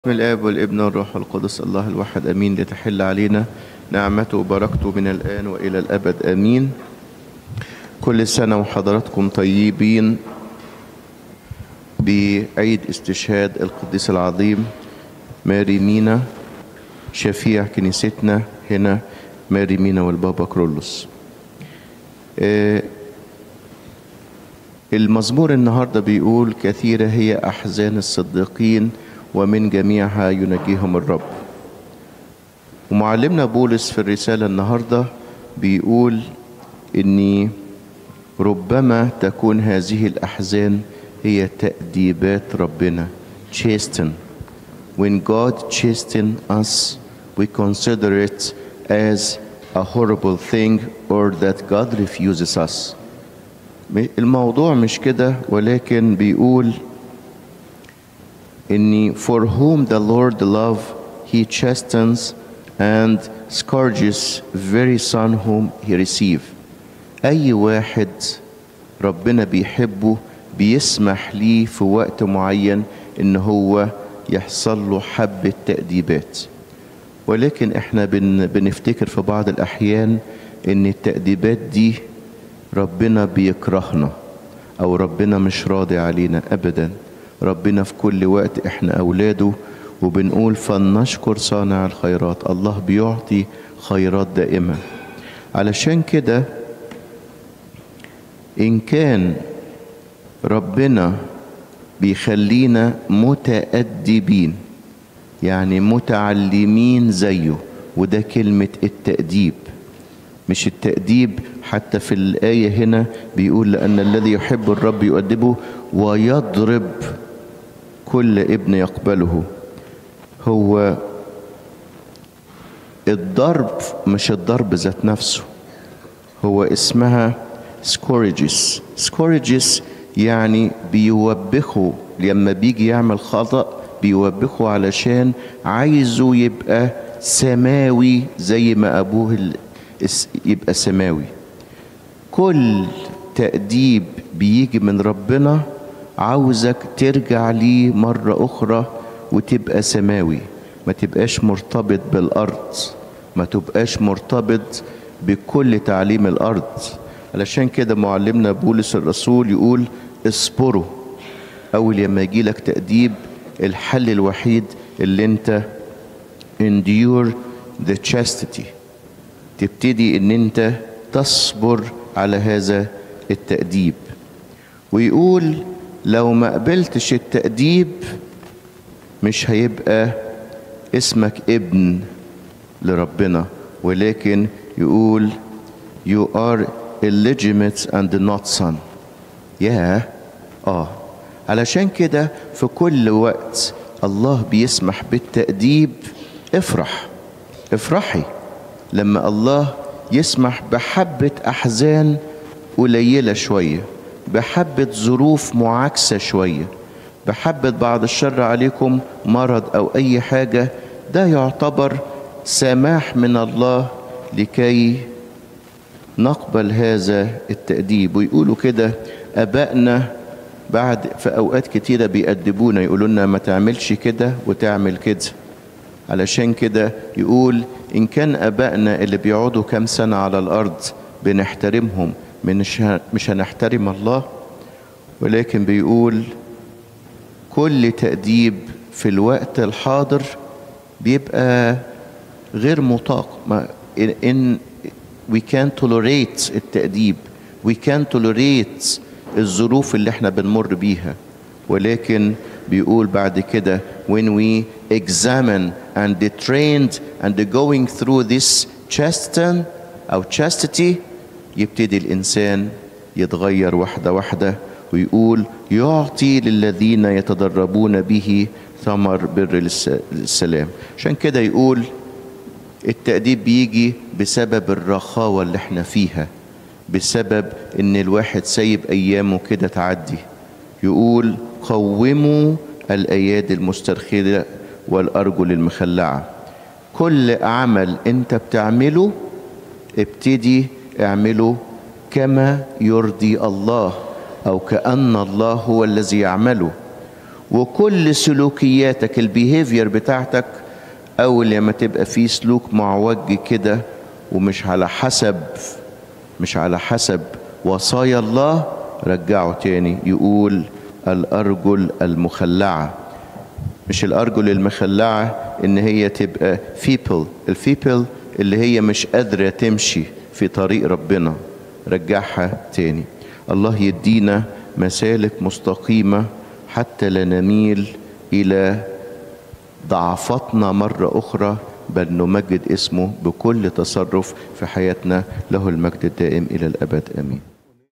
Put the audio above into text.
بسم الآب والابن والروح القدس الله الواحد أمين. لتحل علينا نعمته وبركته من الآن وإلى الأبد آمين. كل سنة وحضراتكم طيبين بعيد استشهاد القديس العظيم ماري مينا شفيع كنيستنا هنا، ماري مينا والبابا كرولوس. المزمور النهاردة بيقول: كثيرة هي أحزان الصديقين ومن جميعها ينجيهم الرب. ومعلمنا بولس في الرسالة النهاردة بيقول إني ربما تكون هذه الأحزان هي تأديبات ربنا. chasten. When God chasten us, we consider it as a horrible thing or that God refuses us. الموضوع مش كده، ولكن بيقول إني for whom the Lord love he chastens and scourges very son whom he receive. أي واحد ربنا بيحبه بيسمح ليه في وقت معين إن هو يحصل له حبة تأديبات، ولكن احنا بنفتكر في بعض الأحيان إن التأديبات دي ربنا بيكرهنا أو ربنا مش راضي علينا أبدا. ربنا في كل وقت احنا أولاده، وبنقول فلنشكر صانع الخيرات. الله بيعطي خيرات دائمة. علشان كده إن كان ربنا بيخلينا متأدبين يعني متعلمين زيه، وده كلمة التأديب. مش التأديب حتى في الآية هنا بيقول لأن الذي يحب الرب يؤدبه ويضرب كل ابن يقبله. هو الضرب مش الضرب ذات نفسه، هو اسمها scourges. scourges يعني بيوبخه لما بيجي يعمل خطأ، بيوبخه علشان عايزه يبقى سماوي زي ما أبوه يبقى سماوي. كل تأديب بيجي من ربنا عاوزك ترجع ليه مرة أخرى وتبقى سماوي، ما تبقاش مرتبط بالأرض، ما تبقاش مرتبط بكل تعليم الأرض. علشان كده معلمنا بولس الرسول يقول اصبروا. أول لما يجي لك تأديب الحل الوحيد اللي انت endure the chastity، تبتدي ان انت تصبر على هذا التأديب. ويقول لو ما قبلتش التأديب مش هيبقى اسمك ابن لربنا، ولكن يقول you are illegitimate and not son. علشان كده في كل وقت الله بيسمح بالتأديب افرحي لما الله يسمح بحبة أحزان قليلة شوية، بحبة ظروف معاكسة شوية، بحبة بعد الشر عليكم مرض أو أي حاجة. ده يعتبر سماح من الله لكي نقبل هذا التأديب. ويقولوا كده أبائنا بعد في أوقات كتيرة بيأدبونا، يقولوا لنا ما تعملش كده وتعمل كده. علشان كده يقول إن كان أبائنا اللي بيقعدوا كام سنة على الأرض بنحترمهم، مش هنحترم الله. ولكن بيقول كل تأديب في الوقت الحاضر بيبقى غير مطاق. إن we can't tolerate التأديب، we can't tolerate الظروف اللي احنا بنمر بيها. ولكن بيقول بعد كده when we examine and trained and going through this chastity يبتدي الإنسان يتغير واحدة واحدة. ويقول يعطي للذين يتدربون به ثمر بر السلام. عشان كده يقول التأديب بيجي بسبب الرخاوة اللي احنا فيها، بسبب ان الواحد سايب ايامه كده تعدي. يقول قوموا الايادي المسترخية والارجل المخلعة. كل عمل انت بتعمله ابتدي اعمله كما يرضي الله، او كأن الله هو الذي يعمله. وكل سلوكياتك البيهيفير بتاعتك أول لما تبقى فيه سلوك معوج كده ومش على حسب وصايا الله، رجعه تاني. يقول الأرجل المخلعة، مش الأرجل المخلعة إن هي تبقى الفيبل اللي هي مش قادرة تمشي في طريق ربنا، رجعها تاني. الله يدينا مسالك مستقيمة حتى لا نميل إلى ضعفاتنا مرة أخرى، بل نمجد اسمه بكل تصرف في حياتنا. له المجد الدائم إلى الأبد، آمين.